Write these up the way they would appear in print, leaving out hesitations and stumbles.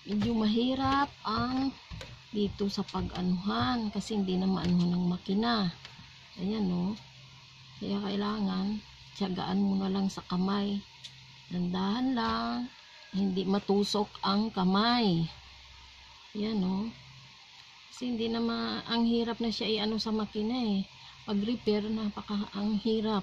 medyo mahirap ang dito sa pag-anuhan kasi hindi na maanuhan ng makina. Ayan o. Kaya kailangan tiyagaan mo na lang sa kamay. Dandahan lang. Hindi matusok ang kamay. Ayan o. Kasi hindi na ang hirap na siya i-ano sa makina eh. Pag repair, ang hirap.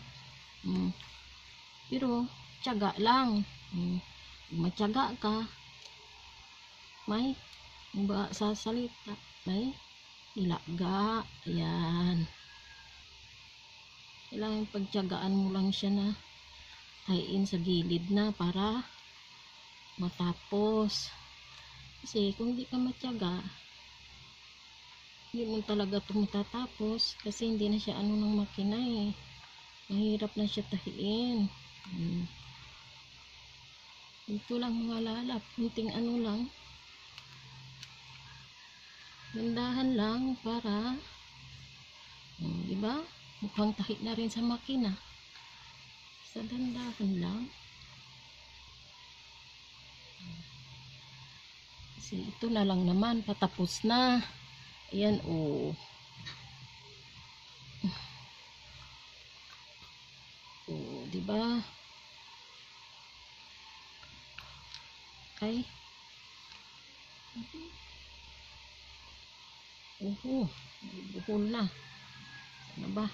Pero tiyaga lang. Matyaga ka, may sasalita, may ilaga. Ayan. Kailangan pagtiyagaan mo lang siya na hayin sa gilid na para matapos. Kasi kung hindi ka matyaga, hindi mo talaga ito matatapos kasi hindi na siya ano ng makina eh. Mahirap na siya tahiin. Ito lang mga lalap, kunting ano lang. Dandahan lang para diba? Mukhang tahi na rin sa makina. Sa dandahan lang. Kasi ito na lang naman, patapos na. Ayan o. Diba? Okay. Buhol na. Ano ba?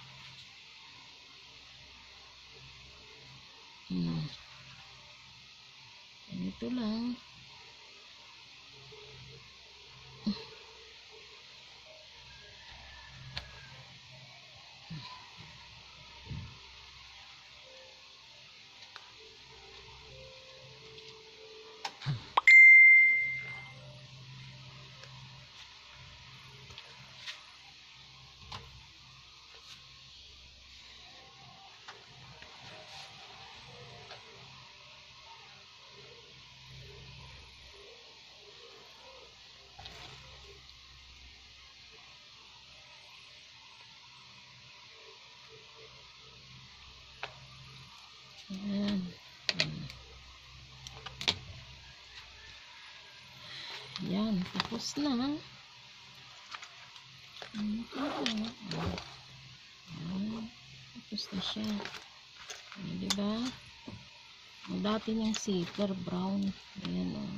Ito lang. Ayan. Ayan, tapos na. Ayan, tapos na siya. Ayan, diba? Ang dati niyang zipper brown. Ayan o.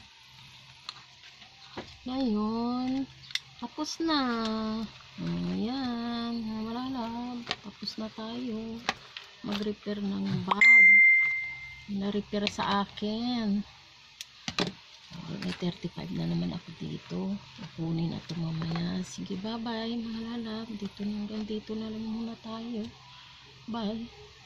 Ngayon, tapos na. Ayan, malalab. Tapos na tayo mag-repair ng bag. Na-repair sa akin. May 35 na naman ako dito. Kukunin na ito mamaya. Sige, bye-bye mga lalab. Hanggang dito na lang muna tayo. Bye.